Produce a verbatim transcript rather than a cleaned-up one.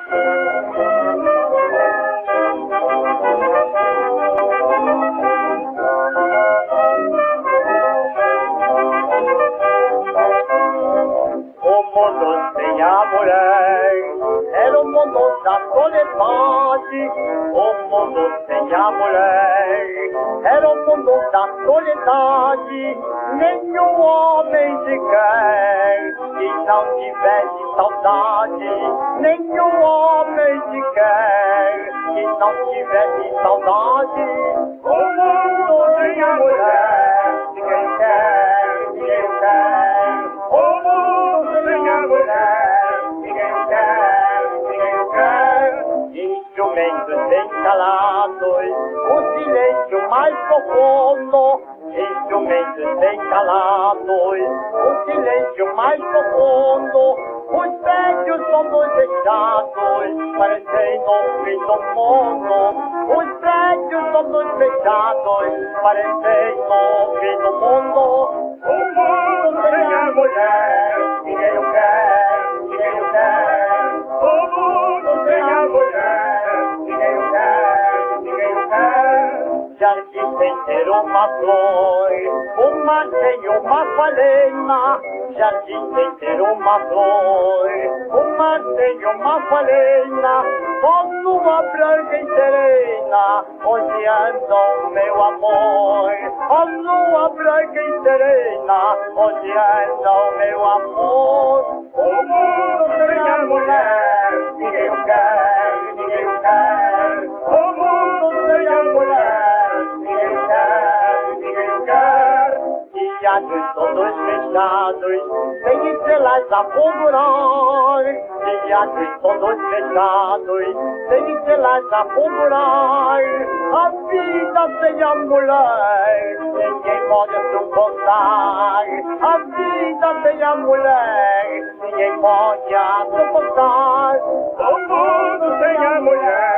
Era um mundo da soledade, o mundo sem a mulher. Era um mundo da soledade, nenhum homem sequer que não tivesse saudade. Nenhum homem sequer que não tivesse saudade. O mundo sem a mulher, ninguém quer, ninguém quer. O mundo sem a mulher. Instrumentos encalados, o silêncio mais profundo. Instrumentos encalados, o silêncio mais profundo. Os prédios todos fechados, parecendo o fim do mundo. Os prédios todos fechados, parecendo o fim do mundo. O mundo sem a mulher, ninguém o quer, ninguém o quer. O mundo sem a mulher, ninguém o quer, ninguém o quer. Jardim sem ter uma flor, uma sem uma falena. Jardim sem ter uma flor, uma sem uma falena. Só lua branca e serena, onde anda o meu amor. A lua branca e serena, onde anda o meu amor. O mundo sem a mulher, ninguém o quer, ninguém o quer. O mundo sem a mulher, ninguém o quer, ninguém o quer. Teatros todos fechados, sem estrelas a fulgurar. Teatros todos fechados, sem estrelas a fulgurar. A vida sem a mulher, ninguém pode suportar. A vida sem a mulher, ninguém pode suportar. O mundo sem a mulher.